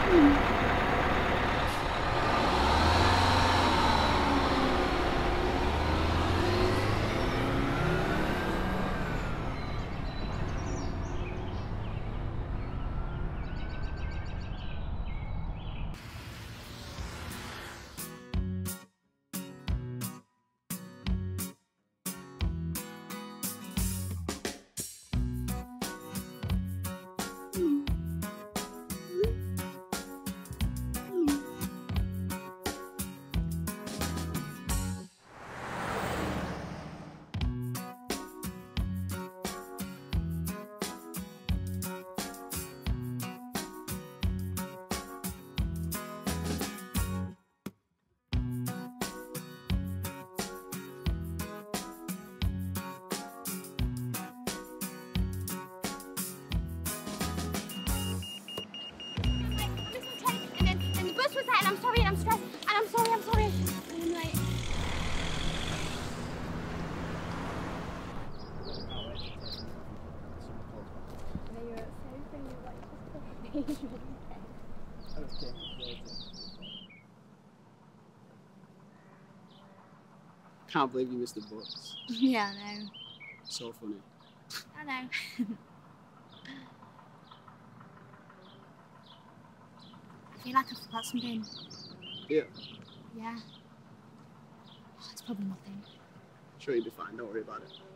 And I'm sorry, and I'm stressed, and I'm sorry, and I'm late. Can't believe you missed the bus. Yeah, I know. So funny. I know. I feel like I forgot something. Yeah. Yeah. Oh, it's probably nothing. Sure, you'll be fine. Don't worry about it.